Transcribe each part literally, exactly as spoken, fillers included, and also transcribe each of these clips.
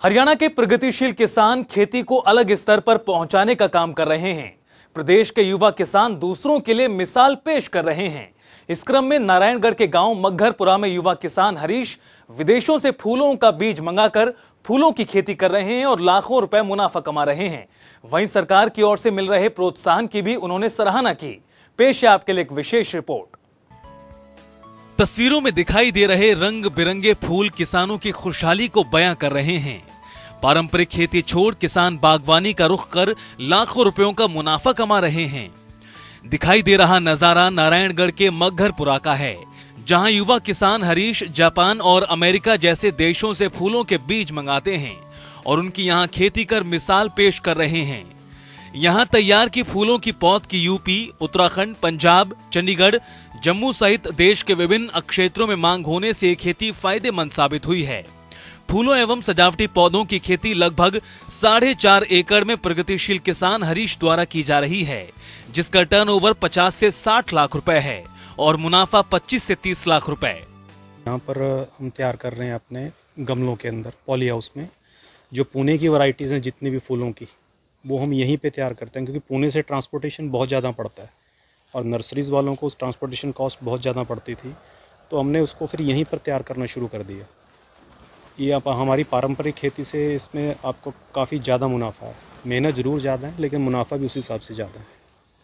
हरियाणा के प्रगतिशील किसान खेती को अलग स्तर पर पहुंचाने का काम कर रहे हैं। प्रदेश के युवा किसान दूसरों के लिए मिसाल पेश कर रहे हैं। इस क्रम में नारायणगढ़ के गांव मग्घरपुरा में युवा किसान हरीश विदेशों से फूलों का बीज मंगाकर फूलों की खेती कर रहे हैं और लाखों रुपए मुनाफा कमा रहे हैं। वहीं सरकार की ओर से मिल रहे प्रोत्साहन की भी उन्होंने सराहना की। पेश है आपके लिए एक विशेष रिपोर्ट। तस्वीरों में दिखाई दे रहे रंग बिरंगे फूल किसानों की खुशहाली को बयां कर रहे हैं। पारंपरिक खेती छोड़ किसान बागवानी का रुख कर लाखों रुपयों का मुनाफा कमा रहे हैं। दिखाई दे रहा नजारा नारायणगढ़ के मग्घरपुरा का है, जहां युवा किसान हरीश जापान और अमेरिका जैसे देशों से फूलों के बीज मंगाते हैं और उनकी यहां खेती कर मिसाल पेश कर रहे हैं। यहां तैयार की फूलों की पौध की यूपी, उत्तराखंड, पंजाब, चंडीगढ़, जम्मू सहित देश के विभिन्न क्षेत्रों में मांग होने से खेती फायदेमंद साबित हुई है। फूलों एवं सजावटी पौधों की खेती लगभग साढ़े चार एकड़ में प्रगतिशील किसान हरीश द्वारा की जा रही है, जिसका टर्नओवर पचास से साठ लाख रुपए है और मुनाफा पच्चीस से तीस लाख रुपए। यहाँ पर हम तैयार कर रहे हैं अपने गमलों के अंदर पॉली हाउस में जो पुणे की वैरायटीज़ हैं, जितनी भी फूलों की वो हम यहीं पे तैयार करते हैं, क्योंकि पुणे से ट्रांसपोर्टेशन बहुत ज़्यादा पड़ता है और नर्सरीज़ वालों को उस ट्रांसपोर्टेशन कॉस्ट बहुत ज़्यादा पड़ती थी, तो हमने उसको फिर यहीं पर तैयार करना शुरू कर दिया। ये आप हमारी पारंपरिक खेती से इसमें आपको काफ़ी ज़्यादा मुनाफा है। मेहनत ज़रूर ज़्यादा है लेकिन मुनाफा भी उसी हिसाब से ज़्यादा है।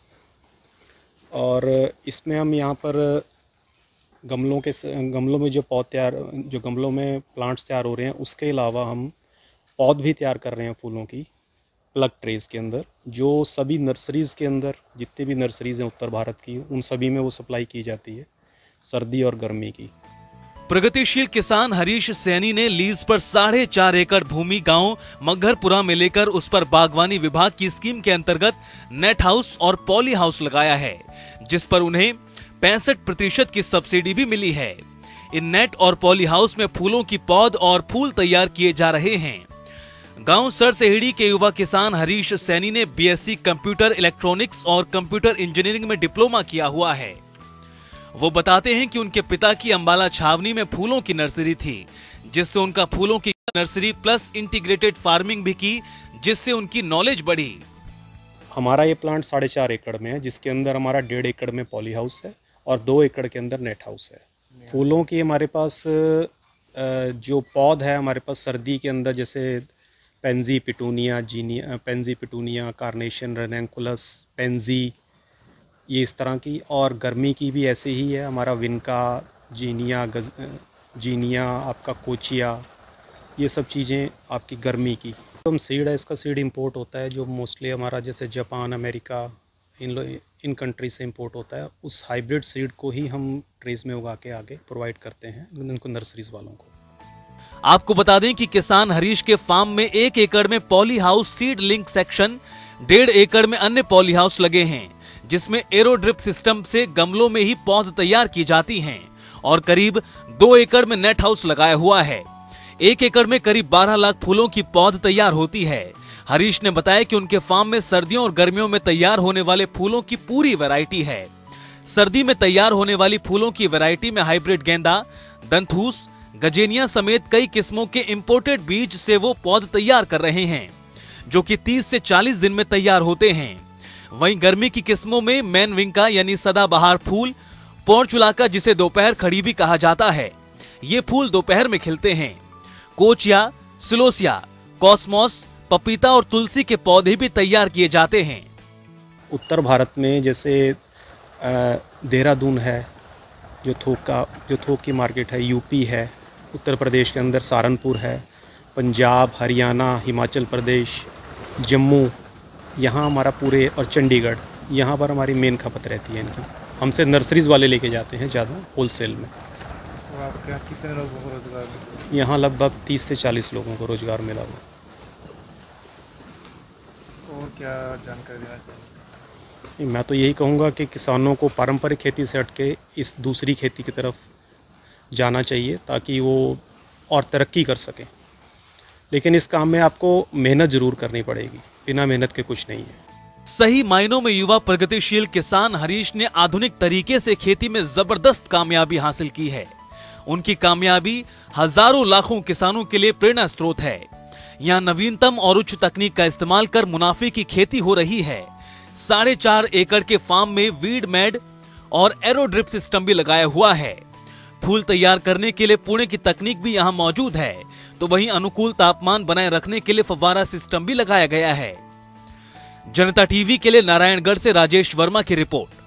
और इसमें हम यहाँ पर गमलों के गमलों में जो पौध तैयार जो गमलों में प्लांट्स तैयार हो रहे हैं, उसके अलावा हम पौध भी तैयार कर रहे हैं फूलों की प्लग ट्रेज के अंदर, जो सभी नर्सरीज़ के अंदर जितने भी नर्सरीज़ हैं उत्तर भारत की, उन सभी में वो सप्लाई की जाती है, सर्दी और गर्मी की। प्रगतिशील किसान हरीश सैनी ने लीज पर साढ़े चार एकड़ भूमि गांव मग्घरपुरा में लेकर उस पर बागवानी विभाग की स्कीम के अंतर्गत नेट हाउस और पॉली हाउस लगाया है, जिस पर उन्हें पैंसठ प्रतिशत की सब्सिडी भी मिली है। इन नेट और पॉली हाउस में फूलों की पौध और फूल तैयार किए जा रहे हैं। गांव सरसेहड़ी के युवा किसान हरीश सैनी ने बीएससी कंप्यूटर इलेक्ट्रॉनिक्स और कंप्यूटर इंजीनियरिंग में डिप्लोमा किया हुआ है। वो बताते हैं कि उनके पिता की अंबाला छावनी में फूलों की नर्सरी थी, जिससे उनका फूलों की नर्सरी प्लस इंटीग्रेटेड फार्मिंग भी की, जिससे उनकी नॉलेज बढ़ी। हमारा ये प्लांट साढ़े चार एकड़ में है, जिसके अंदर हमारा डेढ़ एकड़ में पॉली हाउस है और दो एकड़ के अंदर नेट हाउस है। फूलों की हमारे पास जो पौध है, हमारे पास सर्दी के अंदर जैसे pansy petunia, zinnia pansy petunia, carnation, ranunculus, pansy, ये इस तरह की, और गर्मी की भी ऐसे ही है हमारा विनका, जीनिया, गज जीनिया, आपका कोचिया, ये सब चीज़ें आपकी गर्मी की। तो हम सीड है, इसका सीड इंपोर्ट होता है, जो मोस्टली हमारा जैसे जापान, अमेरिका, इन इन कंट्री से इंपोर्ट होता है। उस हाइब्रिड सीड को ही हम ट्रेस में उगा के आगे प्रोवाइड करते हैं उनको नर्सरीज वालों को। आपको बता दें कि किसान हरीश के फार्म में एक एकड़ में poly house seed link section, डेढ़ एकड़ में अन्य पॉली हाउस लगे हैं, जिसमें एरोड्रिप सिस्टम से गमलों में ही पौध तैयार की जाती हैं, और करीब दो एकड़ में नेट हाउस लगाया हुआ है। एक एकड़ में करीब बारह लाख फूलों की पौध तैयार होती है। हरीश ने बताया कि उनके फार्म में सर्दियों और गर्मियों में तैयार होने वाले फूलों की पूरी वैरायटी है। सर्दी में तैयार होने वाली फूलों की वैरायटी में हाइब्रिड गेंदा, दंथूस, गजेनिया समेत कई किस्मों के इंपोर्टेड बीज से वो पौध तैयार कर रहे हैं, जो कि तीस से चालीस दिन में तैयार होते हैं। वहीं गर्मी की किस्मों में मैनविंका यानी सदाबहार फूल, पोर्चुलाका जिसे दोपहर खड़ी भी कहा जाता है, ये फूल दोपहर में खिलते हैं। कोचिया, सिलोसिया, कॉस्मोस, पपीता और तुलसी के पौधे भी तैयार किए जाते हैं। उत्तर भारत में जैसे देहरादून है, जो थोक का जो थोक की मार्केट है, यूपी है, उत्तर प्रदेश के अंदर सहारनपुर है, पंजाब, हरियाणा, हिमाचल प्रदेश, जम्मू, यहाँ हमारा पूरे, और चंडीगढ़, यहाँ पर हमारी मेन खपत रहती है इनकी। हमसे नर्सरीज वाले लेके जाते हैं ज़्यादा होलसेल में। तो आप क्या कितने लोगों को रोजगार मिला? यहाँ लगभग तीस से चालीस लोगों को रोजगार मिला हुआ। और क्या जानकारी देना चाहिए? मैं तो यही कहूँगा कि किसानों को पारंपरिक खेती से हटके इस दूसरी खेती की तरफ जाना चाहिए, ताकि वो और तरक्की कर सकें। लेकिन इस काम में आपको मेहनत ज़रूर करनी पड़ेगी, बिना मेहनत के कुछ नहीं है। सही मायनों में युवा प्रगतिशील किसान हरीश ने आधुनिक तरीके से खेती में जबरदस्त कामयाबी हासिल की है। उनकी कामयाबी हजारों लाखों किसानों के लिए प्रेरणा स्रोत है। यहाँ नवीनतम और उच्च तकनीक का इस्तेमाल कर मुनाफे की खेती हो रही है। साढ़े चार एकड़ के फार्म में वीड मैड और एरोड्रिप सिस्टम भी लगाया हुआ है। फूल तैयार करने के लिए पुणे की तकनीक भी यहाँ मौजूद है, तो वहीं अनुकूल तापमान बनाए रखने के लिए फव्वारा सिस्टम भी लगाया गया है। जनता टीवी के लिए नारायणगढ़ से राजेश वर्मा की रिपोर्ट।